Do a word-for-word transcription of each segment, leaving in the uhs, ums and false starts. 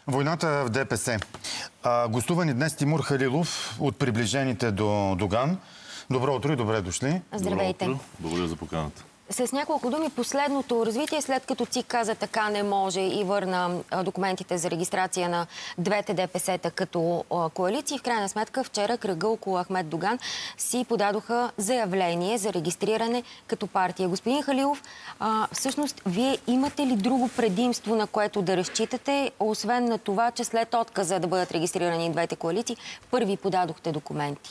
Войната в ДПС. А, гостувани днес Тимур Халилов от приближените до Доган. Добро утро и добре дошли. Здравейте. Добро утро. Благодаря за поканата. С няколко думи последното развитие, след като ЦИК каза така не може и върна документите за регистрация на двете ДПС-та като коалиции. В крайна сметка вчера кръга около Ахмед Доган си подадоха заявление за регистриране като партия. Господин Халилов, а, всъщност вие имате ли друго предимство, на което да разчитате, освен на това, че след отказа да бъдат регистрирани двете коалиции, първи подадохте документи?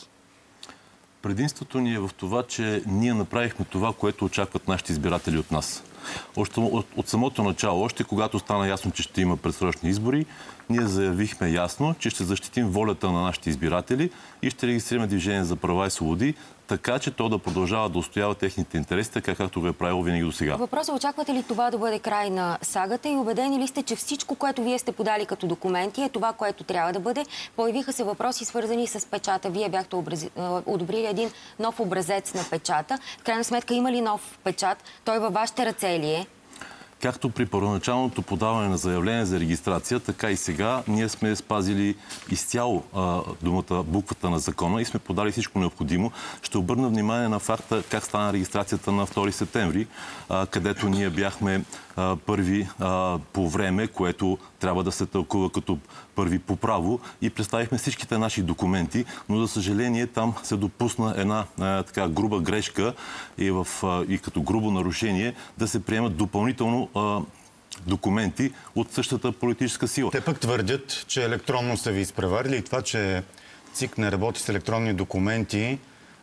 Предимството ни е в това, че ние направихме това, което очакват нашите избиратели от нас. Още от, от самото начало, още когато стана ясно, че ще има предсрочни избори, ние заявихме ясно, че ще защитим волята на нашите избиратели и ще регистрираме Движение за права и свободи, така че то да продължава да устоява техните интереси, така както го е правило винаги до сега. Въпросът, очаквате ли това да бъде край на сагата и убедени ли сте, че всичко, което вие сте подали като документи, е това, което трябва да бъде? Появиха се въпроси, свързани с печата. Вие бяхте образи... одобрили един нов образец на печата. В крайна сметка има ли нов печат? Той във вашите ръце ли е? Както при първоначалното подаване на заявление за регистрация, така и сега ние сме спазили изцяло а, думата, буквата на закона и сме подали всичко необходимо. Ще обърна внимание на факта как стана регистрацията на втори септември, а, където ние бяхме а, първи а, по време, което трябва да се тълкува като първи по право и представихме всичките наши документи, но за съжаление там се допусна една а, така груба грешка и, в, а, и като грубо нарушение да се приемат допълнително а, документи от същата политическа сила. Те пък твърдят, че електронно са ви изпреварили и това, че ЦИК не работи с електронни документи,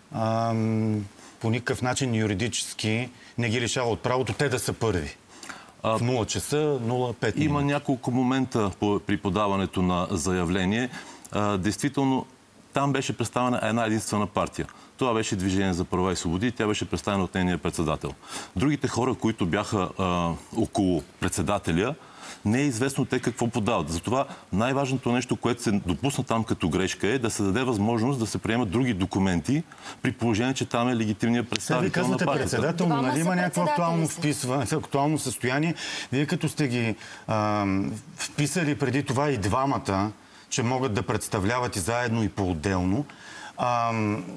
а, по никакъв начин юридически не ги лишава от правото те да са първи. В нула часа, нула пет минути. Има няколко момента по, при подаването на заявление. А, действително, там беше представена една единствена партия. Това беше Движение за права и свободи и тя беше представена от нейния председател. Другите хора, които бяха а, около председателя, не е известно те какво подават. Затова най-важното нещо, което се допусна там като грешка е да се даде възможност да се приемат други документи, при положение, че там е легитимният представител на партията. Председател, но нали има някакво актуално вписва, актуално състояние. Вие като сте ги а, вписали преди това и двамата, че могат да представляват и заедно и по-отделно, А,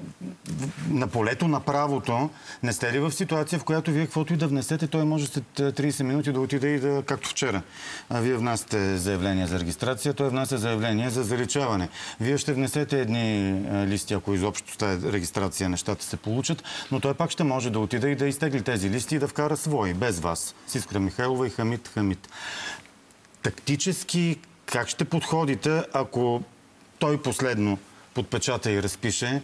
на полето на правото не сте ли в ситуация, в която вие каквото и да внесете, той може след трийсет минути да отиде и да, както вчера. А вие внасяте заявление за регистрация, той внася заявление за заличаване. Вие ще внесете едни листи, ако изобщо с тази регистрация нещата се получат, но той пак ще може да отиде и да изтегли тези листи и да вкара свои, без вас. С Искра Михайлова и Хамид Хамид. Тактически как ще подходите, ако той последно подпечата и разпише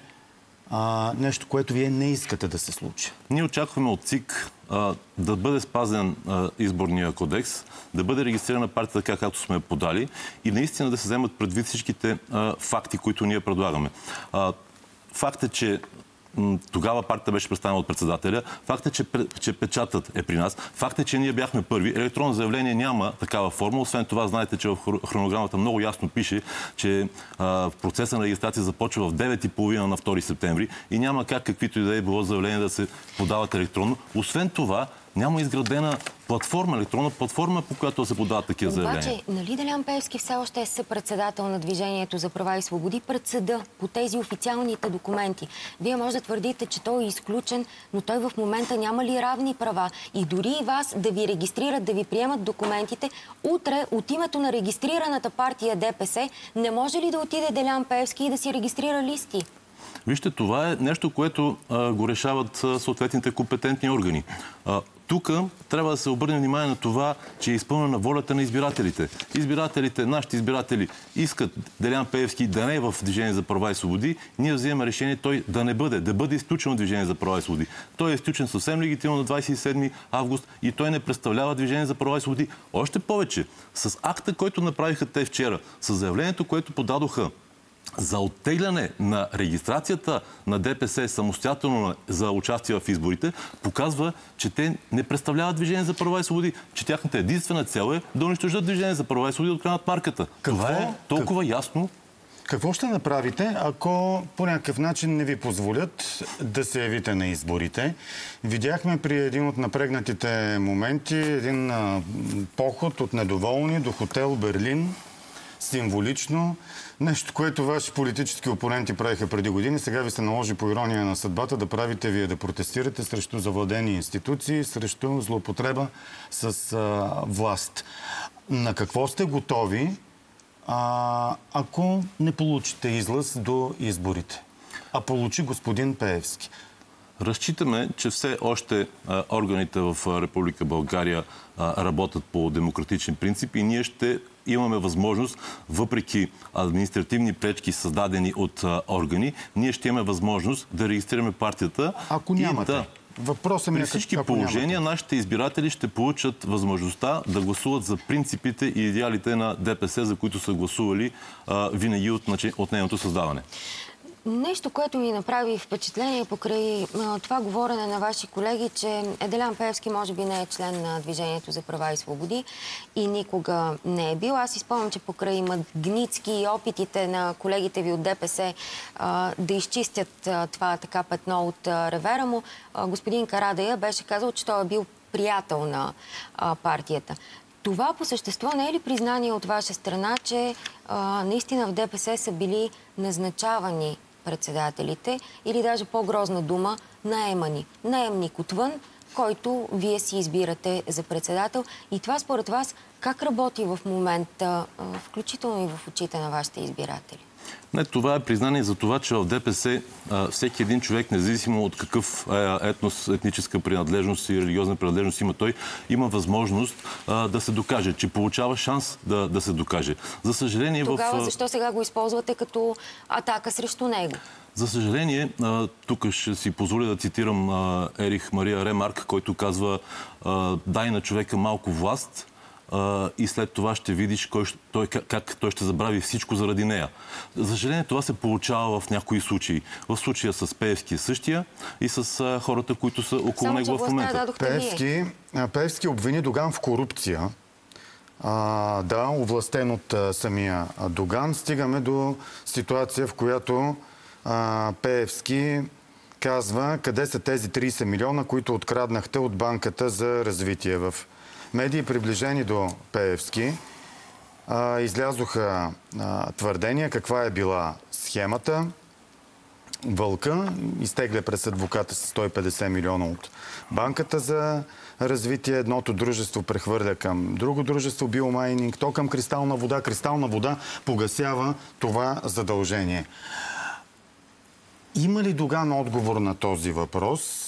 а, нещо, което вие не искате да се случи? Ние очакваме от ЦИК а, да бъде спазен а, изборния кодекс, да бъде регистрирана партия така, както сме подали и наистина да се вземат предвид всичките а, факти, които ние предлагаме. А, факт е, че тогава партията беше представена от председателя. Факт е, че, че печатът е при нас. Факт е, че ние бяхме първи. Електронно заявление няма такава форма. Освен това, знаете, че в хронограмата много ясно пише, че а, в процеса на регистрация започва в девет и половина на втори септември и няма как каквито и да е било заявление да се подават електронно. Освен това, няма изградена платформа, електронна платформа, по която да се подават такива заявления. Обаче, нали Делян Пеевски все още е съпредседател на Движението за права и свободи пред съда по тези официалните документи? Вие може да твърдите, че той е изключен, но той в момента няма ли равни права? И дори и вас да ви регистрират, да ви приемат документите, утре от името на регистрираната партия ДПС не може ли да отиде Делян Пеевски и да си регистрира листи? Вижте, това е нещо, което а, го решават а, съответните компетентни органи. А, тук трябва да се обърне внимание на това, че е изпълнена волята на избирателите. Избирателите, нашите избиратели искат Делян Пеевски да не е в Движение за права и свободи. Ние вземем решение той да не бъде, да бъде изключен от Движение за права и свободи. Той е изключен съвсем легитимно на двадесет и седми август и той не представлява Движение за права и свободи. Още повече, с акта, който направиха те вчера, с заявлението, което подадоха за оттегляне на регистрацията на ДПС самостоятелно за участие в изборите, показва, че те не представляват Движение за права и свободи, че тяхната единствена цел е да унищожат Движение за права и свободи и откраднат марката. Това е толкова ясно. Какво ще направите, ако по някакъв начин не ви позволят да се явите на изборите? Видяхме при един от напрегнатите моменти един а, поход от недоволни до хотел Берлин. символично. Нещо, което ваши политически опоненти правиха преди години. Сега ви се наложи по ирония на съдбата да правите вие да протестирате срещу завладени институции, срещу злоупотреба с а, власт. На какво сте готови, а, ако не получите излъз до изборите? А получи господин Пеевски. Разчитаме, че все още а, органите в а, Република България а, работят по демократични принципи и ние ще имаме възможност, въпреки административни пречки, създадени от а, органи, ние ще имаме възможност да регистрираме партията. Ако нямате. Да, Въпросът ми при е, всички ако положения нямате. нашите избиратели ще получат възможността да гласуват за принципите и идеалите на ДПС, за които са гласували а, винаги от, от нейното създаване. Нещо, което ми направи впечатление покрай а, това говорене на ваши колеги, че Делян Пеевски може би не е член на Движението за права и свободи и никога не е бил. Аз изпомням, че покрай Магнитски и опитите на колегите ви от ДПС а, да изчистят а, това така петно от а, ревера му, а, господин Карадайъ беше казал, че той е бил приятел на а, партията. Това по същество не е ли признание от ваша страна, че а, наистина в ДПС са били назначавани председателите или даже по-грозна дума наемани? Наемник отвън, който вие си избирате за председател. И това според вас как работи в момента, включително и в очите на вашите избиратели? Не, това е признание за това, че в ДПС а, всеки един човек, независимо от какъв а, етнос, етническа принадлежност и религиозна принадлежност има той, има възможност а, да се докаже, че получава шанс да, да се докаже. За съжаление, Тогава в, защо сега го използвате като атака срещу него? За съжаление, а, тук ще си позволя да цитирам а, Ерих Мария Ремарк, който казва: а, дай на човека малко власт, Uh, и след това ще видиш кой, той, как, как той ще забрави всичко заради нея. За съжаление, това се получава в някои случаи. В случая с Пеевски същия и с uh, хората, които са около Само, него в момента. Пеевски, Пеевски обвини Доган в корупция. А, да, овластен от а, самия Доган. Стигаме до ситуация, в която а, Пеевски казва къде са тези трийсет милиона, които откраднахте от Банката за развитие. В медии, приближени до Пеевски, а, излязоха а, твърдения каква е била схемата. Вълка изтегля през адвоката с сто и петдесет милиона от Банката за развитие. Едното дружество прехвърля към друго дружество, биомайнинг, то към Кристална вода. Кристална вода погасява това задължение. Има ли Доган отговор на този въпрос?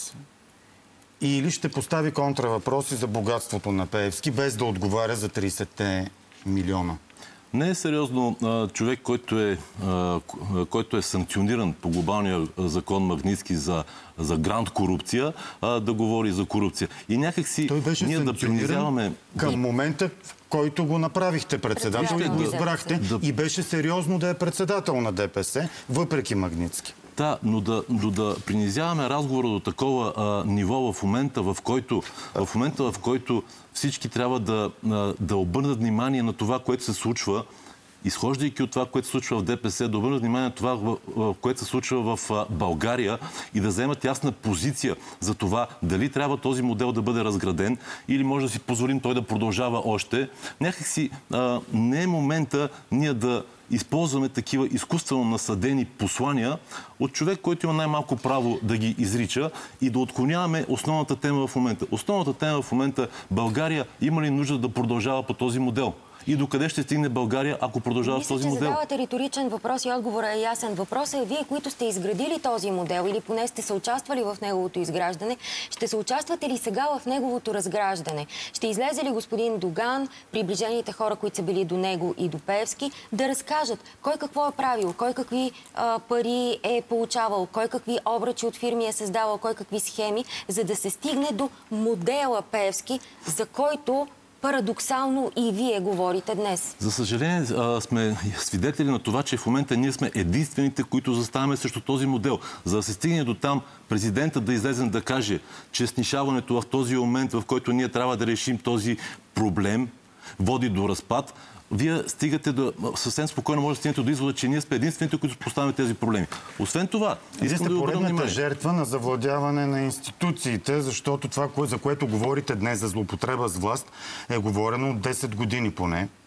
Или ще постави контравъпроси за богатството на Пеевски, без да отговаря за трийсет милиона? Не е сериозно човек, който е, който е санкциониран по глобалния закон Магнитски за, за гранд корупция, да говори за корупция. И някак си ние да принизяваме... Към момента, в който го направихте председател и го избрахте, да... и беше сериозно да е председател на ДПС, въпреки Магнитски. Да, но да, но да принизяваме разговора до такова а, ниво в момента, в който, в момента, в който всички трябва да, а, да обърнат внимание на това, което се случва, изхождайки от това, което се случва в ДПС, да обърнат внимание на това, което се случва в а, България и да вземат ясна позиция за това дали трябва този модел да бъде разграден или може да си позволим той да продължава още. Някакси а, не е момента ние да използваме такива изкуствено насъдени послания от човек, който има най-малко право да ги изрича и да отклоняваме основната тема в момента. Основната тема в момента: България има ли нужда да продължава по този модел? И докъде ще стигне България, ако продължава с този модел? Мисля, че задавате риторичен въпрос и отговорът е ясен. Въпросът е: вие, които сте изградили този модел или поне сте се участвали в неговото изграждане, ще се участвате ли сега в неговото разграждане? Ще излезе ли господин Доган, приближените хора, които са били до него и до Пеевски, да разкажат кой какво е правил, кой какви а, пари е получавал, кой какви обръчи от фирми е създавал, кой какви схеми, за да се стигне до модела Пеевски, за който парадоксално и вие говорите днес? За съжаление, сме свидетели на това, че в момента ние сме единствените, които заставаме срещу този модел. За да се стигне до там, президента да излезе да каже, че снишаването в този момент, в който ние трябва да решим този проблем, води до разпад, вие стигате до... съвсем спокойно може да стигнете до извода, че ние сме единствените, които поставяме тези проблеми. Освен това, вие сте поредната жертва на завладяване на институциите, защото това, за което говорите днес, за злоупотреба с власт, е говорено от десет години поне.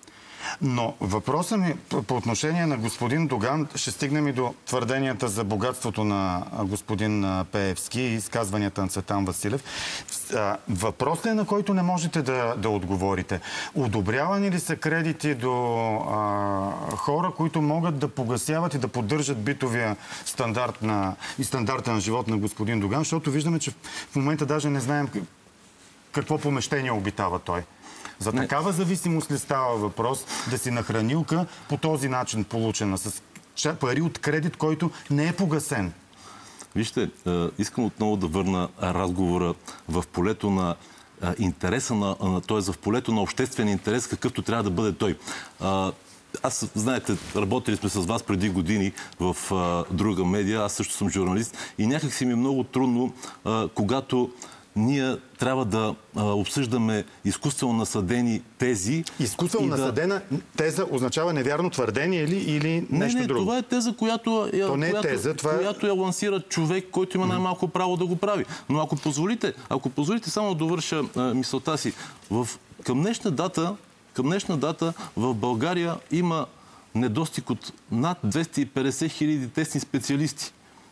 Но въпросът ми по отношение на господин Доган, ще стигнем и до твърденията за богатството на господин Пеевски и изказванията на Цветан Василев. Въпросът е, на който не можете да, да отговорите. Одобрявани ли са кредити до а, хора, които могат да погасяват и да поддържат битовия стандарт на, и стандарта на живот на господин Доган, защото виждаме, че в момента даже не знаем какво помещение обитава той. За не. Такава зависимост ли става въпрос да си на хранилка по този начин получена, с пари от кредит, който не е погасен? Вижте, искам отново да върна разговора в полето на интереса, на, т.е. в полето на обществен интерес, какъвто трябва да бъде той. Аз, знаете, работили сме с вас преди години в друга медия, аз също съм журналист и някак си ми е много трудно, когато ние трябва да а, обсъждаме изкуствено насъдени тези. Изкуствено да... насъдена теза означава невярно твърдение или, или не, нещо не, друго? Това е теза, която, е, То не е която, теза, това е... която я лансира човек, който има най-малко право да го прави. Но ако позволите, ако позволите само да довърша а, мисълта си, в, към, днешна дата, към днешна дата в България има недостиг от над двеста и петдесет хиляди тесни специалисти.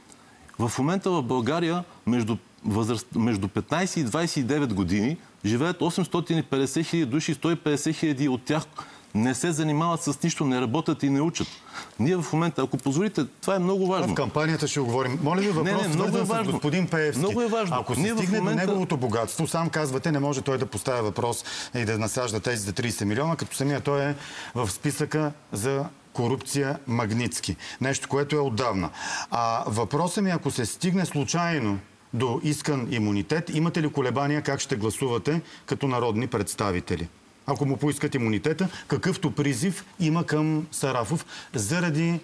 В момента в България между Възраст, между петнайсет и двайсет и девет години живеят осемстотин и петдесет хиляди души, сто и петдесет хиляди от тях не се занимават с нищо, не работят и не учат. Ние в момента, ако позволите, това е много важно. В кампанията ще говорим. Моля ви въпрос, не, не, много е важно. С господин Пеевски. Много е важно. Ако се Ние стигне момента... до неговото богатство, сам казвате, не може той да поставя въпрос и да насажда тези за трийсет милиона, като самия той е в списъка за корупция Магнитски. Нещо, което е отдавна. А въпросът ми, ако се стигне случайно до искан имунитет, имате ли колебания как ще гласувате като народни представители? Ако му поискат имунитета, какъвто призив има към Сарафов заради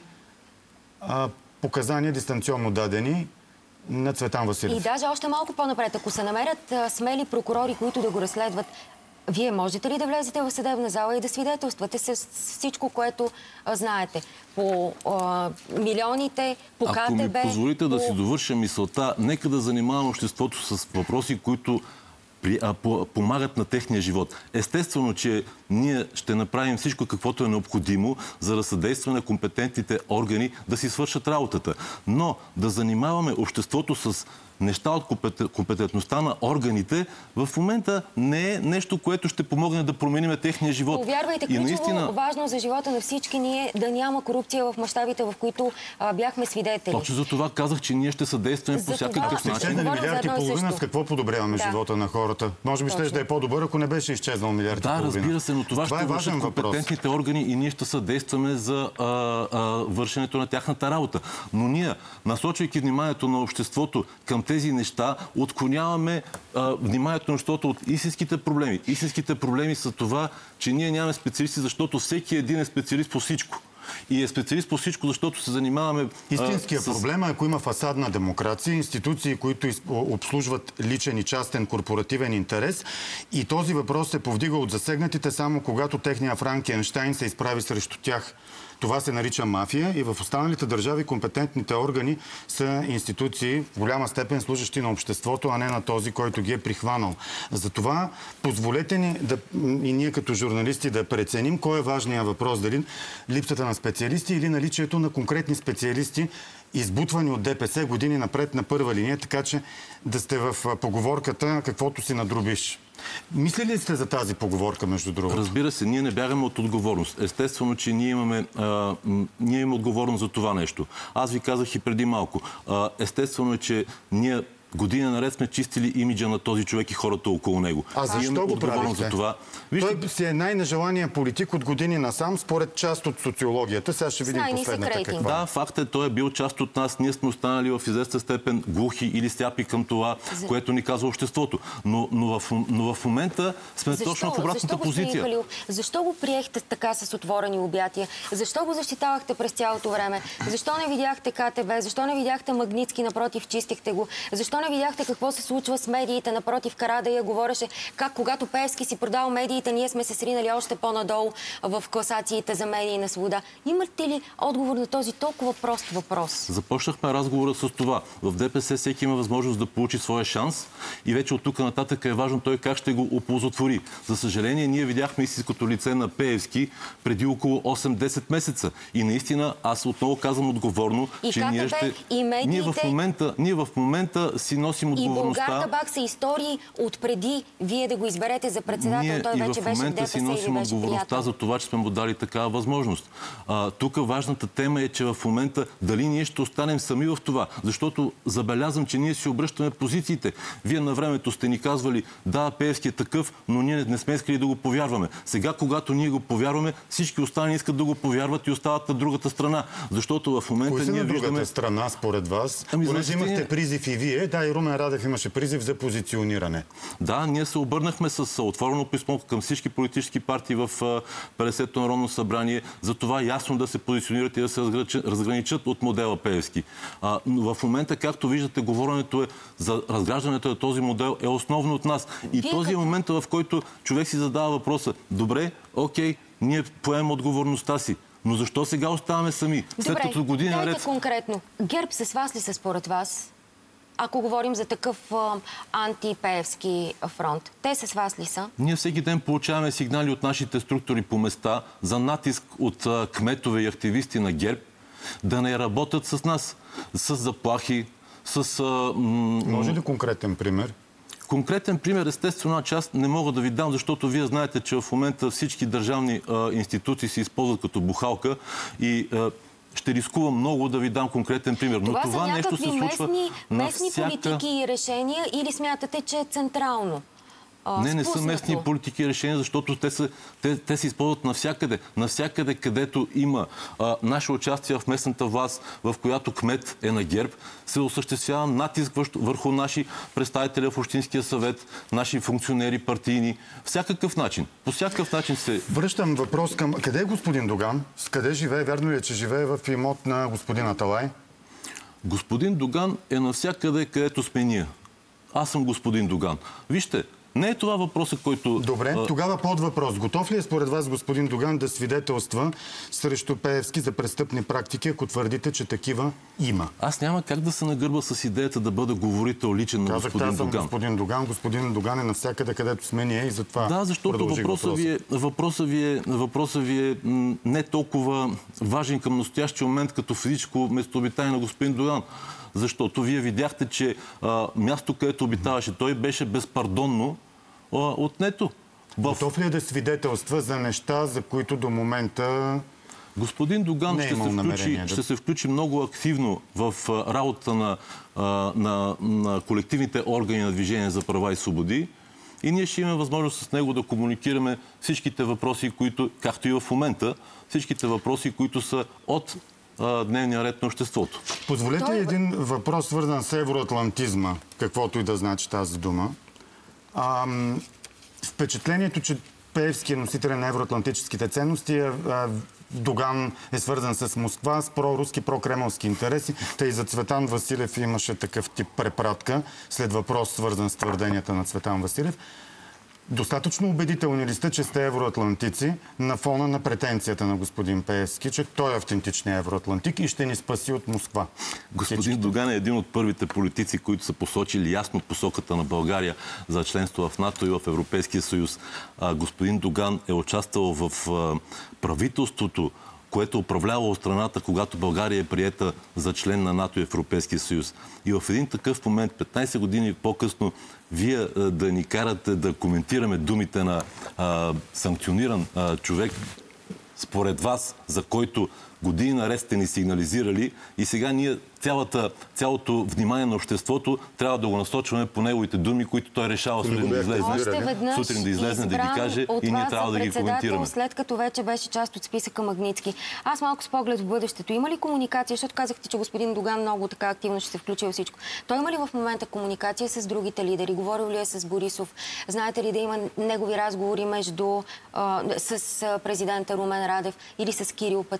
а, показания дистанционно дадени на Цветан Василев? И даже още малко по-напред, ако се намерят а, смели прокурори, които да го разследват, вие можете ли да влезете в съдебна зала и да свидетелствате с всичко, което а, знаете? По а, милионите, по КТБ... Ако ми позволите по... да си довърша мисълта, нека да занимавам обществото с въпроси, които при, а, по, помагат на техния живот. Естествено, че ние ще направим всичко, каквото е необходимо, за да съдействаме на компетентните органи да си свършат работата. Но да занимаваме обществото с неща от компетентността на органите, в момента не е нещо, което ще помогне да променим техния живот. Повярвайте, ключово наистина... важно за живота на всички ние да няма корупция в мащабите, в които а, бяхме свидетели. Точно за това казах, че ние ще съдействаме по всякакъв начин. Изчезнали милиард и половина, с какво подобряваме да. живота на хората? Може би ще да е по-добър, ако не беше изчезнал милиард да, и половина. Да, разбира се, но това, това ще е вършат компетентните въпрос. органи и ние ще съдействаме за а, а, вършенето на тяхната работа. Но ние, насочвайки вниманието на обществото към тези неща, отклоняваме а, вниманието на обществото от истинските проблеми. Истинските проблеми са това, че ние нямаме специалисти, защото всеки един е специалист по всичко. И е специалист по всичко, защото се занимаваме... Истинският с... проблем е, ако има фасадна демокрация, институции, които обслужват личен и частен корпоративен интерес, и този въпрос се повдига от засегнатите само когато техния Франкенщайн се изправи срещу тях. Това се нарича мафия и в останалите държави компетентните органи са институции в голяма степен служащи на обществото, а не на този, който ги е прихванал. Затова позволете ни да, и ние като журналисти да преценим кой е важният въпрос, дали липсата на специалисти или наличието на конкретни специалисти, избутвани от ДПС години напред на първа линия, така че да сте в поговорката каквото си надробиш. Мислили ли сте за тази поговорка, между другото? Разбира се, ние не бягаме от отговорност. Естествено, че ние имаме, а, ние имаме отговорност за това нещо. Аз ви казах и преди малко. А, естествено е, че ние години наред сме чистили имиджа на този човек и хората около него. А защо го правихте? За това. Вижте... Той си е най-нежелания политик от години насам, според част от социологията. Сега ще видим последната каква. Да, факт е, той е бил част от нас. Ние сме останали в известна степен глухи или сляпи към това, за... което ни казва обществото. Но, но, в, но в момента сме защо? точно в обратната защо, позиция. Халил, защо го приехте така с отворени обятия? Защо го защитавахте през цялото време? Защо не видяхте КТБ? Защо не видяхте Магнитски? Напротив, чистихте го? Защо Защо не видяхте какво се случва с медиите? Напротив, Карадайъ говореше как когато Пеевски си продал медиите, ние сме се сринали още по-надолу в класациите за медийна свобода. Имате ли отговор на този толкова прост въпрос? Започнахме разговора с това. В ДПС всеки има възможност да получи своя шанс и вече от тук нататък е важно той как ще го оползотвори. За съжаление, ние видяхме истинското лице на Пеевски преди около осем-десет месеца. И наистина, аз отново казвам отговорно, и че ние ще... И медиите... Ние в момента, ние в момента си носим отговорността... И Булгартабак са истории от преди вие да го изберете за председател. Ние той вече беше в ДПС и в момента си носим отговорността за това, че сме му дали такава възможност. А, тук важната тема е, че в момента дали ние ще останем сами в това. Защото забелязвам, че ние си обръщаме позициите. Вие на времето сте ни казвали, да, Пеевски е такъв, но ние не сме искали да го повярваме. Сега, когато ние го повярваме, всички останали искат да го повярват и остават на другата страна. Защото в момента Кои са ние на другата виждаме... страна, според вас? Ами, Понеже значи, имахте ние... призив и вие, да, и Румен Радев имаше призив за позициониране. Да, ние се обърнахме с отворено писмо към всички политически партии в петдесетото Народно събрание за това ясно да се позиционират и да се разграничат от модела Пеевски. А, но в момента, както виждате, говоренето е за разграждането на този модел е основно от нас. И Вие този как... момент, в който човек си задава въпроса, добре, окей, ние поемем отговорността си. Но защо сега оставаме сами? След Добре, като години дайте наред... конкретно. ГЕРБ се свасли се според вас? Ако говорим за такъв а, антипеевски фронт. Те се свасли са? Ние всеки ден получаваме сигнали от нашите структури по места за натиск от а, кметове и активисти на ГЕРБ да не работят с нас. С заплахи, с... А, Може ли конкретен пример? Конкретен пример, естествено, част не мога да ви дам, защото вие знаете, че в момента всички държавни а, институции се използват като бухалка и а, ще рискувам много да ви дам конкретен пример. Но това, това са нещо се случва местни, местни всяка... политики и решения или смятате, че е централно? А, не, не спуснато. са местни политики и решения, защото те, са, те, те се използват навсякъде. Навсякъде, където има а, наше участие в местната власт, в която кмет е на ГЕРБ, се осъществява натиск върху наши представители в Общинския съвет, наши функционери партийни. Всякакъв начин. По всякакъв начин се... Връщам въпрос към... Къде е господин Доган? С къде живее? Вярно ли е, че живее в имот на господин Аталай? Господин Доган е навсякъде, където сме ние. Аз съм господин Доган. Вижте, не е това въпросът, който... Добре, тогава под въпрос. Готов ли е според вас господин Доган да свидетелства срещу Пеевски за престъпни практики, ако твърдите, че такива има? Аз няма как да се нагърба с идеята да бъда говорител личен на господин Казах, Доган. господин Доган. Господин Доган е навсякъде, където сме ние и затова Да, защото въпросът ви, е, въпросът, ви е, въпросът ви е не толкова важен към настоящия момент, като физическо местообитание на господин Доган. Защото вие видяхте, че а, място, където обитаваше той, беше безпардонно а, отнето. Готов ли е да свидетелства за неща, за които до момента... Господин Доган е ще, се включи, да... ще се включи много активно в а, работа на, а, на, на колективните органи на Движение за права и свободи. И ние ще имаме възможност с него да комуникираме всичките въпроси, които, както и в момента, всичките въпроси, които са от дневния ред на обществото. Позволете Той... един въпрос, свързан с евроатлантизма, каквото и да значи тази дума. А, впечатлението, че Пеевски е носител на евроатлантическите ценности, а, Доган е свързан с Москва, с проруски, прокремълски интереси. Тъй за Цветан Василев имаше такъв тип препратка след въпрос, свързан с твърденията на Цветан Василев. Достатъчно убедителни ли сте, че сте евроатлантици на фона на претенцията на господин Пеевски, че той е автентичният евроатлантик и ще ни спаси от Москва? Господин Всички. Доган е един от първите политици, които са посочили ясно посоката на България за членство в НАТО и в Европейския съюз. А, господин Доган е участвал в а, правителството, което управлявало страната, когато България е приета за член на НАТО и Европейския съюз. И в един такъв момент, петнайсет години по-късно, вие а, да ни карате да коментираме думите на а, санкциониран а, човек, според вас, за който години наред сте ни сигнализирали и сега ние цялата, цялото внимание на обществото трябва да го насочваме по неговите думи, които той решава сутрин да излезне, сутрин да излезне да ги каже и ние трябва да ги коментираме. След като вече беше част от списъка Магнитски. Аз малко с поглед в бъдещето. Има ли комуникация, защото казахте, че господин Доган много така активно ще се включи във всичко. Той има ли в момента комуникация с другите лидери? Говорил ли е с Борисов? Знаете ли да има негови разговори между а, с президента Румен Радев или с Кирил Петков?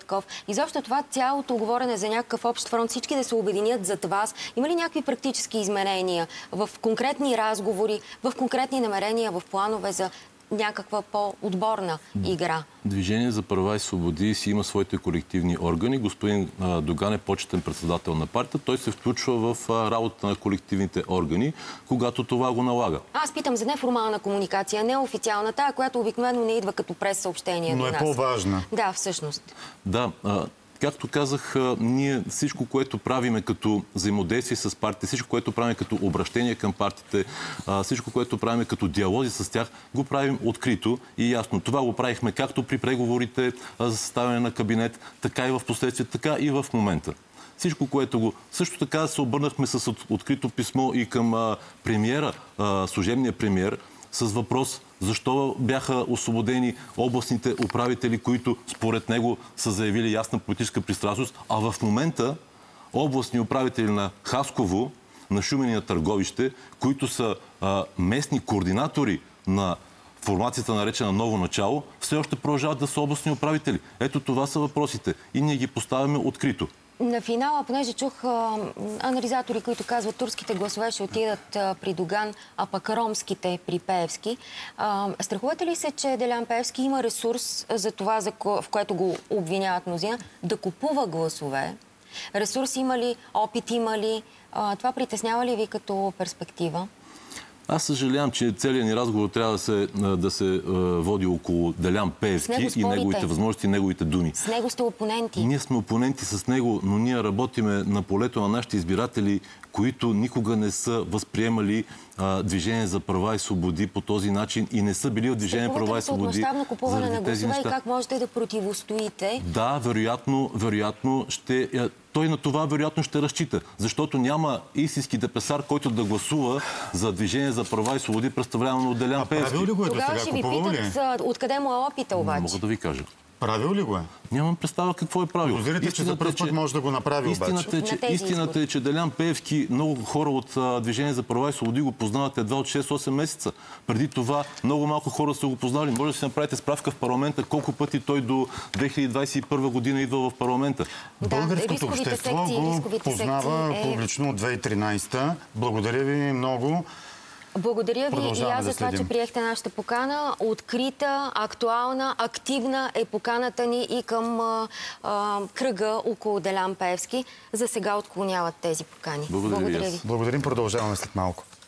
Изобщо това цялото говорене за някакъв общ фронт, всички да се обединят зад вас, има ли някакви практически изменения в конкретни разговори, в конкретни намерения, в планове за някаква по-отборна игра? Движение за права и свободи си има своите колективни органи. Господин Доган е почетен председател на партията. Той се включва в работа на колективните органи, когато това го налага. Аз питам за неформална комуникация, неофициална, тая, която обикновено не идва като прес-съобщение Но до е нас. по-важна. Да, всъщност. Да, както казах, ние всичко, което правиме като взаимодействие с партиите, всичко, което правим като обращение към партиите, всичко, което правим като диалози с тях, го правим открито и ясно. Това го правихме както при преговорите за съставяне на кабинет, така и в последствие, така и в момента. Всичко, което го... Също така се обърнахме с открито писмо и към премиера, служебния премиер, с въпрос защо бяха освободени областните управители, които според него са заявили ясна политическа пристрастност, а в момента областни управители на Хасково, на Шумен и на Търговище, които са а, местни координатори на формацията, наречена Ново начало, все още продължават да са областни управители. Ето това са въпросите и ние ги поставяме открито. На финала, понеже чух а, анализатори, които казват, турските гласове ще отидат а, при Доган, а пък ромските при Пеевски. А, страхувате ли се, че Делян Пеевски има ресурс за това, за ко... в което го обвиняват мнозина, да купува гласове? Ресурс има ли, опит има ли? А, това притеснява ли ви като перспектива? Аз съжалявам, че целият ни разговор трябва да се, да се води около Делян Пеевски и неговите възможности, и неговите думи. С него сте опоненти. Ние сме опоненти с него, но ние работиме на полето на нашите избиратели, които никога не са възприемали а, Движение за права и свободи по този начин и не са били от Движение права и свободи. Мащабно купуване на гласове и как можете да противостоите? Да, вероятно, вероятно ще... Той на това вероятно ще разчита, защото няма истински депесар, който да гласува за Движение за права и свободи, представлявано от Делян Пеевски. Правил ли го е до Тогава сега? ще ви питат откъде му е опита обаче. Не мога да ви кажа. Правил ли го е? Нямам представа какво е правил. Подозирате, че за първ път може да го направи истината обаче. Е, че, истината е, че Делян Пеевски, много хора от а, Движение за права и свободи го познават едва от шест-осем месеца. Преди това много малко хора са го познали. Може да си направите справка в парламента колко пъти той до две хиляди двадесет и първа година идва в парламента. Да, българското общество секции, го познава е... публично от две хиляди и тринадесета. Благодаря ви много. Благодаря ви и аз за това, да че приехте нашата покана. Открита, актуална, активна е поканата ни и към а, а, кръга около Делян Пеевски. За сега отклоняват тези покани. Благодаря, Благодаря ви. Благодарим, продължаваме след малко.